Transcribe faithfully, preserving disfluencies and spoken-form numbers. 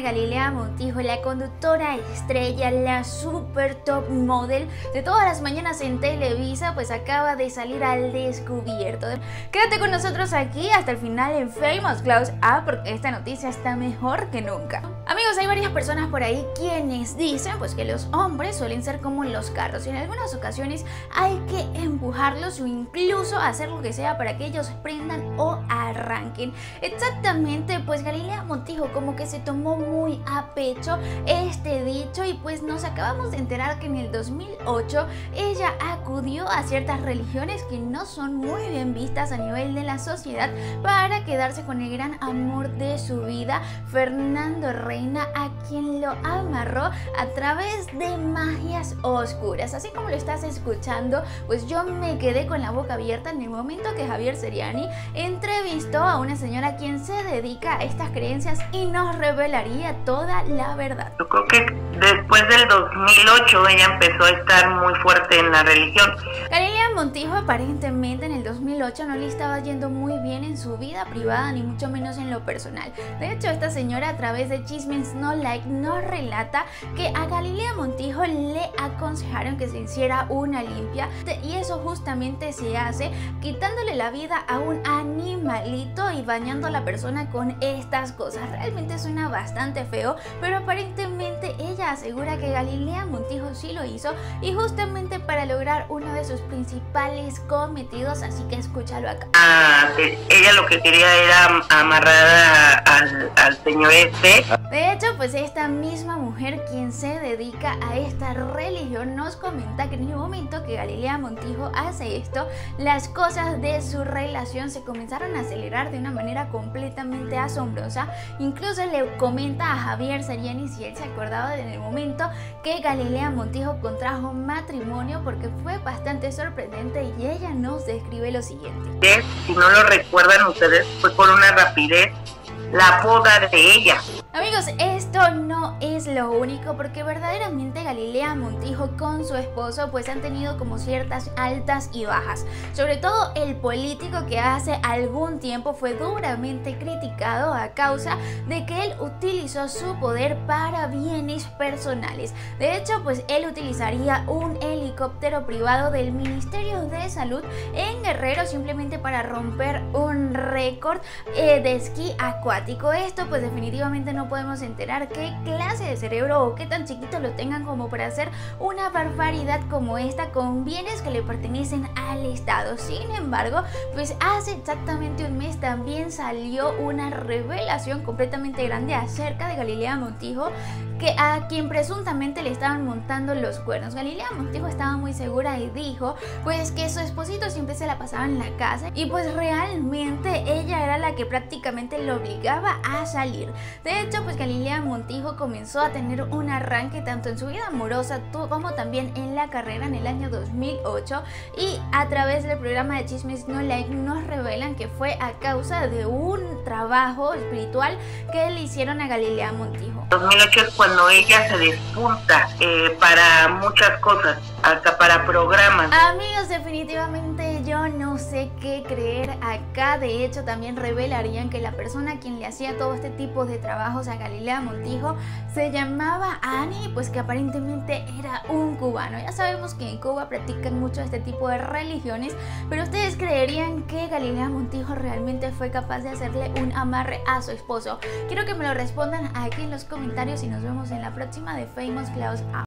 Galilea Montijo, la conductora estrella, la super top model de todas las mañanas en Televisa, pues acaba de salir al descubierto. Quédate con nosotros aquí hasta el final en Famous Close Up, porque esta noticia está mejor que nunca. Amigos, hay varias personas por ahí quienes dicen pues que los hombres suelen ser como los carros y en algunas ocasiones hay que empujarlos o incluso hacer lo que sea para que ellos prendan o arranquen. Exactamente, pues Galilea Montijo como que se tomó muy a pecho este dicho y pues nos acabamos de enterar que en el dos mil ocho ella acudió a ciertas religiones que no son muy bien vistas a nivel de la sociedad para quedarse con el gran amor de su vida, Fernando Reina, a quien lo amarró a través de magias oscuras. Así como lo estás escuchando, pues yo me quedé con la boca abierta en el momento que Javier Seriani entrevistó a una señora quien se dedica a estas creencias y nos revelaría toda la verdad. Yo creo que después del dos mil ocho ella empezó a estar muy fuerte en la religión. Galilea Montijo aparentemente en el dos mil ocho no le estaba yendo muy bien en su vida privada ni mucho menos en lo personal. De hecho, esta señora a través de Chismes No Like nos relata que a Galilea Montijo le aconsejaron que se hiciera una limpia y eso justamente se hace quitándole la vida a un animalito y bañando a la persona con estas cosas. Realmente suena bastante feo, pero aparentemente ella asegura que Galilea Montijo sí lo hizo y justamente para lograr uno de sus principales cometidos, así que escúchalo acá. Ah, ella lo que quería era amarrar a, al, al señor este. De hecho, pues esta misma mujer quien se dedica a esta religión nos comenta que en el momento que Galilea Montijo hace esto, las cosas de su relación se comenzaron a acelerar de una manera completamente asombrosa. Incluso le comenta a Javier Seriani si él se acordaba en el momento que Galilea Montijo contrajo matrimonio, porque fue bastante sorprendente y ella nos describe lo siguiente. Si no lo recuerdan ustedes, fue con una rapidez la boda de ella. Amigos, esto no es lo único, porque verdaderamente Galilea Montijo con su esposo pues han tenido como ciertas altas y bajas. Sobre todo el político, que hace algún tiempo fue duramente criticado a causa de que él utilizó su poder para bienes personales. De hecho, pues él utilizaría un helicóptero privado del Ministerio de Salud en Guerrero simplemente para romper un récord eh, de esquí acuático. Esto pues definitivamente no podemos enterar qué clase de cerebro o qué tan chiquito lo tengan como para hacer una barbaridad como esta con bienes que le pertenecen al Estado. Sin embargo, pues hace exactamente un mes también salió una revelación completamente grande acerca de Galilea Montijo, que a quien presuntamente le estaban montando los cuernos. Galilea Montijo estaba muy segura y dijo pues que su esposito siempre se la pasaba en la casa y pues realmente ella era la que prácticamente lo obligaba a salir. De hecho, pues Galilea Montijo comenzó a tener un arranque tanto en su vida amorosa como también en la carrera en el año dos mil ocho, y a través del programa de Chismes No Like nos revelan que fue a causa de un trabajo espiritual que le hicieron a Galilea Montijo. dos mil ocho es cuando ella se despunta eh, para muchas cosas, hasta para programas. Amigos, definitivamente yo no sé qué creer acá. De hecho, también revelarían que la persona a quien le hacía todo este tipo de trabajos a Galilea Montijo se llamaba Ani, pues que aparentemente era un cubano. Ya sabemos que en Cuba practican mucho este tipo de religiones, pero ¿ustedes creerían que Galilea Montijo realmente fue capaz de hacerle un amarre a su esposo? Quiero que me lo respondan aquí en los comentarios y nos vemos en la próxima de Famous Close Up.